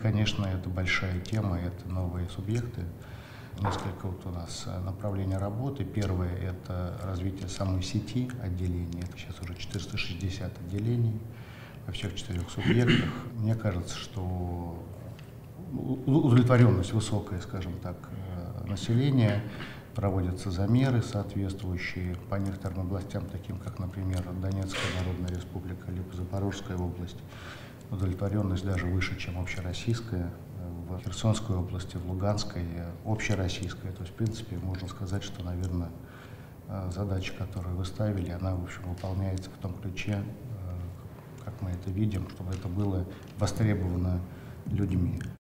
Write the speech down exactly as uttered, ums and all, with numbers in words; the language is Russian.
Конечно, это большая тема, это новые субъекты. Несколько вот у нас направлений работы. Первое – это развитие самой сети отделений. Это сейчас уже четыреста шестьдесят отделений во всех четырех субъектах. Мне кажется, что удовлетворенность высокая, скажем так, населения. Проводятся замеры соответствующие по некоторым областям, таким как, например, Донецкая Народная Республика, либо Запорожская область. Удовлетворенность даже выше, чем общероссийская. В Херсонской области, в Луганской общероссийская. То есть, в принципе, можно сказать, что, наверное, задача, которую вы ставили, она, в общем, выполняется в том ключе, как мы это видим, чтобы это было востребовано людьми.